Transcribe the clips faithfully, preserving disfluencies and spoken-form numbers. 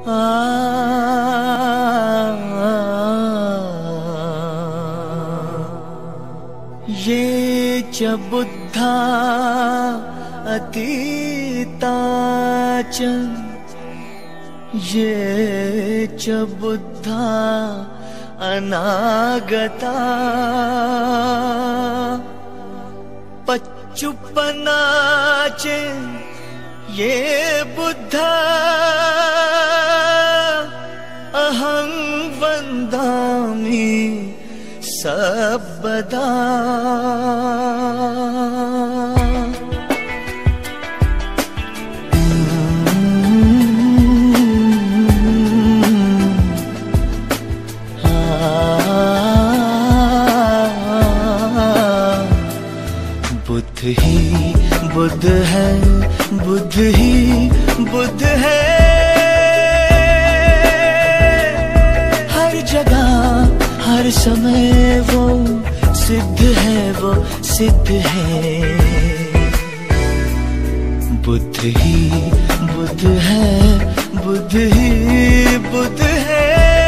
आ, ये च बुद्धा अतीता च, ये च बुद्धा अनागता, पच्चुपना च ये बुद्धा अहं वन्दामि सर्वदा। बुद्ध ही बुद्ध है, बुद्ध ही बुद्ध है, हर जगह हर समय वो सिद्ध है, वो सिद्ध है। बुद्ध ही बुद्ध है, बुद्ध ही बुद्ध है,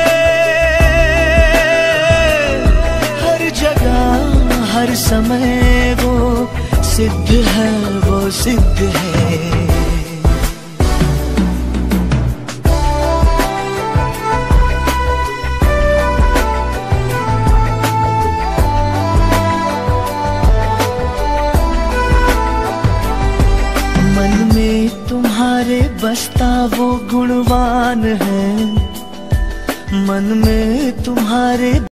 हर जगह हर समय वो सिद्ध है, वो सिद्ध है। मन में तुम्हारे बसता वो गुणवान है, मन में तुम्हारे